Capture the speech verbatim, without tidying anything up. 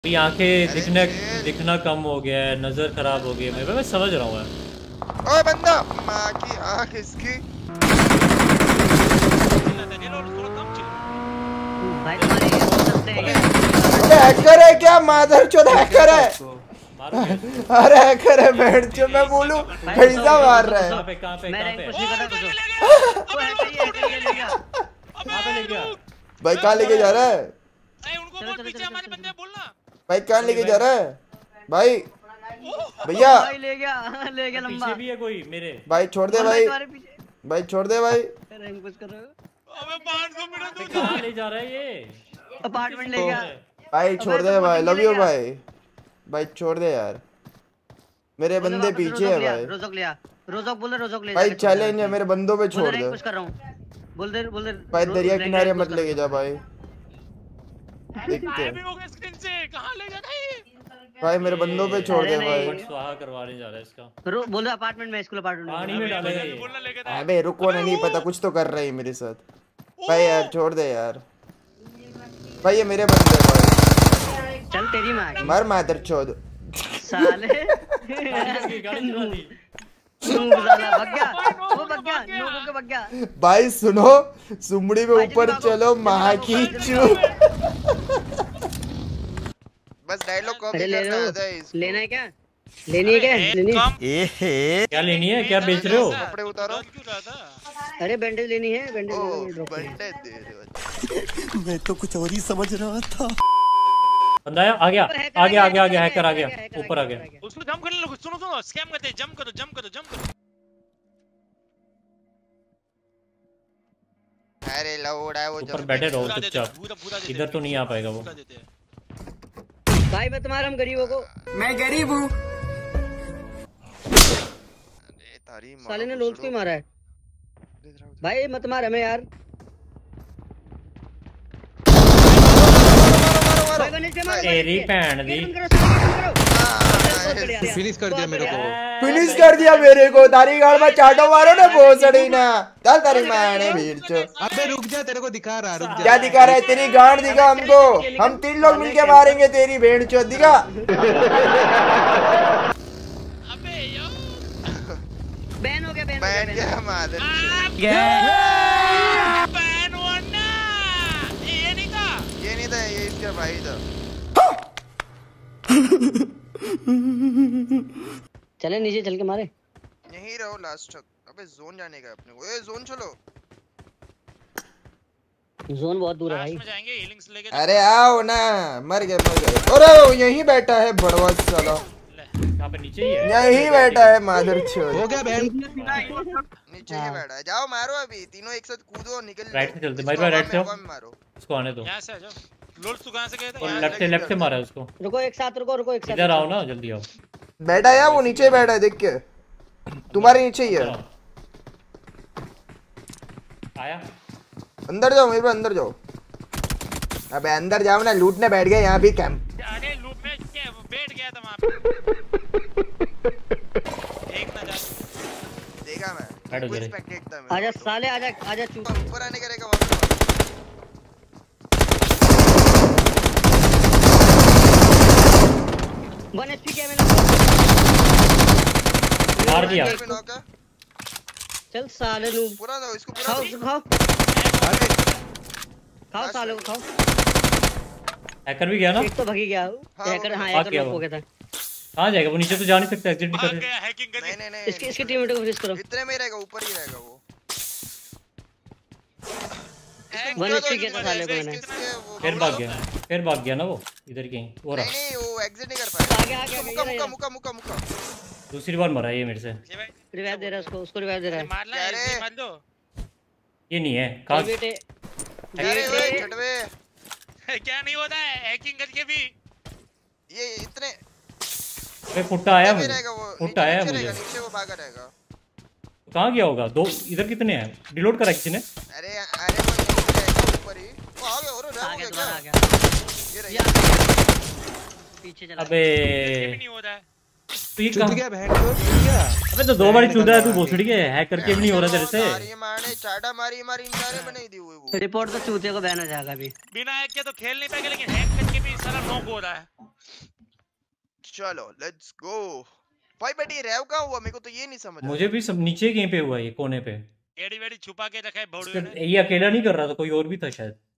अभी आंखें दिखना दिखना कम हो गया है, नजर खराब हो गई है। मैं मैं समझ रहा हूँ यार। ओए बंदा माँ की आँख इसकी। भाई तुम्हारे ये हो सकते हैं अरे हैकर है क्या? मादरचोद हैकर है। अरे हैकर है बैठ जो मैं बोलूं पैसा मार रहा है। कहाँ पे कहाँ पे कहाँ पे? वो हैकर ही हैकर ही ले गया। कहाँ पे ले गया? भाई कहाँ लेके जा रहा है? उनको बोल पीछे हमारे बंदे बोलना। भाई कहाँ लेके जा रहा है? भाई भैया भाई ले गया ले गया लंबा। पीछे भी है कोई मेरे। भाई छोड़ दे भाई। भाई छोड़ दे भाई। कुछ कर रहे हो? अबे पाँच सौ मिनट दूर कहाँ ले जा रहा है ये? अपार्टमेंट ले गया। भाई छोड़ दे भाई, लव यू भाई। भाई छोड़ दे यार, मेरे बंदे पीछे है भाई। रोजक लिया रोजक बोल दे रोजक ले। भाई चैलेंज है, मेरे बंदों पे छोड़ दे। कुछ कर रहा हूं बोल दे बोल दे। भाई दरिया किनारे मत लेके जा भाई। देखते भी हो गए स्क्रीन से। कहाँ ले जाना है? भाई मेरे बंदों पे छोड़ दे भाई। स्वाहा करवाने जा रहा है इसका। बोल दे अपार्टमेंट में, स्कूल अपार्टमेंट में। पानी में डालेगा ये। बोलना लेके था। अबे रुको ना, नहीं पता कुछ तो कर रही है मेरे साथ। भाई यार छोड़ दे यार। भाई ये मेरे बंदे भाई। चल तेरी माँ की मर मादरचोद साले। गाड़ी चला दी। नूब साला भग गया वो भग गया नूब के भग गया। भाई सुनो, सुमड़ी में ऊपर चलो माँ की चू। बस डायलॉग कॉपी अरे ले करना लो, आता है इसको। लेना है क्या? लेनी है क्या? लेनी है? क्या लेनी है? क्या बेच रहे हो? कपड़े उतारो। क्यों रहा था? अरे बैंडेज लेनी है, बैंडेज ओ लेनी है। बंडे दे रहे हो। मैं तो कुछ और ही समझ रहा था। बंदा आया, आ गया आ गया आ गया आ गया हैकर आ गया, ऊपर आ गया। उसको जंप करने लो। सुनो सुनो स्कैम करते हैं। जंप करो जंप करो जंप करो। अरे लौड़ा है वो। ऊपर बैठे रहो चुपचाप, इधर तो नहीं आ पाएगा वो। भाई मैं तुम्हारा हम गरीबों को। मैं गरीब हूँ। तारी साले ने लोच को ही मारा है। भाई मत मार हमें यार। तेरी भैन दी। फिनिश कर दिया मेरे को। फिनिश कर दिया मेरे को। तारी गाड़ में चाटो मारो ना भोसड़ी ना। चल तारी माने भीड़ चो। अबे रुक जा, तेरे को दिखा रहा, रुक जा। क्या दिखा रहा है? तेरी गांड दिखा हमको। हम तीन लोग मिलके मारेंगे तेरी भेड़ चो। दिखा। अबे यो बैन हो गया बैन बैन क्या मादर। बैन वरना ये नहीं था। ये नहीं था, ये इसका भाई था। चले नीचे चल के मारे। यहीं रहो लास्ट तक। अबे जोन जाने का अपने को। ए जोन चलो। जोन बहुत दूर है भाई। में जाएंगे हीलिंग्स लेके। अरे आओ ना। मर गए मर गए। अरे यहीं बैठा है बड़वा साला। कहाँ पे? नीचे ही है। यहीं बैठा है मादरचोद। हो गया बहन। नीचे ही बैठा है। जाओ मारो अभी तीनों एक साथ कूदो और निकल। राइट से चलते भाई, भाई राइट से आओ। मारो उसको आने दो। यहाँ से आ जाओ। लोल्स तू कहाँ से गए थे? और लेफ्ट से लेफ्ट से मारा है उसको। रुको एक साथ रुको रुको एक साथ। इधर आओ ना, जल्दी आओ। बैठा है वो नीचे बैठा है, देख के तुम्हारे नीचे ही है। आया अंदर जाओ मेरे पे, अंदर जाओ। अबे अंदर जाओ ना, लूटने बैठ गए यहाँ भी कैंप। अरे लूप में क्या बैठ गया था वहाँ पे। एक ना जा। देखा मैं। बैठो कोई जरा। स्पेक्टेट था मैं। आजा साले आजा आजा चूप। ऊपर आने करेगा वहाँ पे। वन एचपी क्या मैंने मार दिया। पे नॉक है। चल साले नू पूरा दो इसको, पूरा खाओ दो। खाओ अरे खाओ साले को खाओ। हैकर भी गया ना? एक तो भगी गया हाँ, हैकर। हाँ भाग हैकर गया लोग वो। हो गया था। कहाँ जाएगा वो? नीचे तो जा नहीं सकता, एग्जिट नहीं भाग कर गया हैकिंग नहीं करके। नहीं नहीं। इसके इसके टीममेट को फिनिश करो। इतने में ही रहेगा, ऊपर ही रहेगा वो। वन एचपी गया था साले को मैंने। इसके वो फिर भाग गया, फिर भाग गया ना वो इधर कहीं। वो नहीं रहा नहीं वो एग्जिट नहीं कर पाया। आगे आगे मुका आगे मुका मुका मुका मुका। दूसरी बार मरा है ये मेरे से। रिवाइव दे रहा है उसको उसको रिवाइव दे रहा है। मारना क्या रे? है मार दो। ये नहीं है कहाँ? बेटे अरे ओए छटवे। क्या नहीं होता है हैकिंग करके भी। ये इतने अरे फुट्टा आया में मुझे, रहेगा वो। फुट्टा आया नीचे मुझे। रहेगा, नीचे वो भागा रहेगा। कहाँ गया होगा? दो इधर कितने हैं? डिलोड करा किसी ने? अरे अरे वो यहीं पे रहेगा ऊपर ही। वो आ गया। और आ रह गया गया तुम्हारा आ क्या? गया। ये रही। पीछे चला। अबे भी नहीं होता है। तो ये चुद कहाँ गया बहन चोद चुद गया। अबे तो दो बार चुदा है तू भोसड़ी के हैक करके भी नहीं हो रहा तेरे से। मारी मारने चाटा मारी मारी इंसाने बनाई दी हुई वो। रिपोर्ट तो चूते को बैन हो जाएगा अभी। बिना हैक के तो खेल नहीं पाएगा लेकिन हैक करके भी सारा नॉक हो रहा है। चलो लेट्स गो भाई। बट ये रैव कहाँ हुआ मेरे को तो ये नहीं समझ मुझे भी सब नीचे कहीं पे हुआ ये कोने पे। एडी वेडी छुपा के रखा है भौड़ियों ने। ये अकेला नहीं कर रहा था, कोई और भी था शायद।